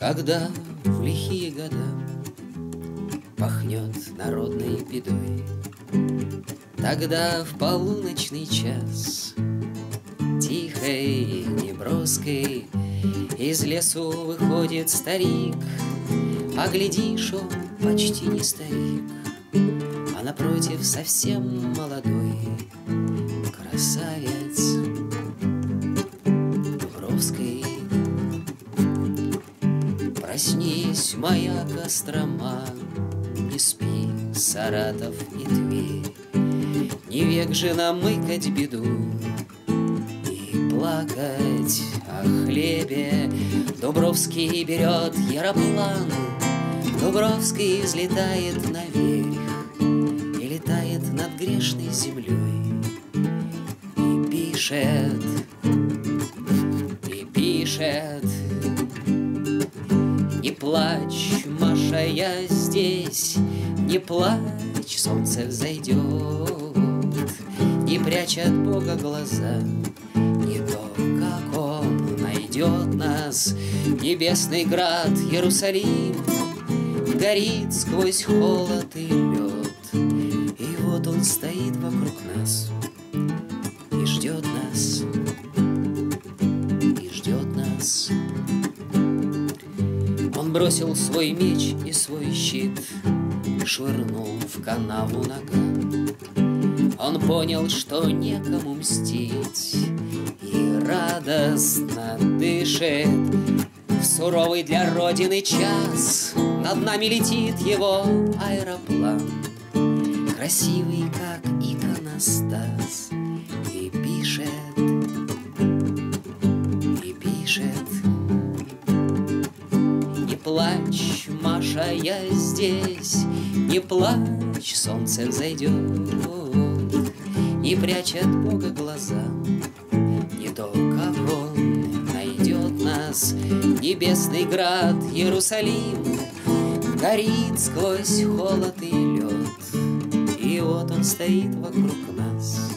Когда в лихие года пахнет народной бедой, тогда в полуночный час тихой и неброской из лесу выходит старик. Поглядишь, он почти не старик, а напротив совсем молодой красавец Дубровской. Проснись, моя Кострома, не спи, Саратов и Тверь, не век же нам мыкать беду и плакать о хлебе. Дубровский берет яроплан, Дубровский взлетает наверх и летает над грешной землей и пишет, и пишет. Не плачь, Маша, я здесь, не плачь, солнце взойдет. Не прячь от Бога глаза, не то, как Он найдет нас. Небесный град Иерусалим горит сквозь холод и лед, и вот Он стоит вокруг нас и ждет нас, и ждет нас. Он бросил свой меч и свой щит, швырнул в канаву нога. Он понял, что некому мстить, и радостно дышит. В суровый для Родины час над нами летит его аэроплан, красивый, как иконостас, и пишет, и пишет. Не плачь, Маша, я здесь, не плачь, солнце взойдет. Не прячь от Бога глаза, не то, как Он найдет нас. Небесный град Иерусалим горит сквозь холод и лед, и вот Он стоит вокруг нас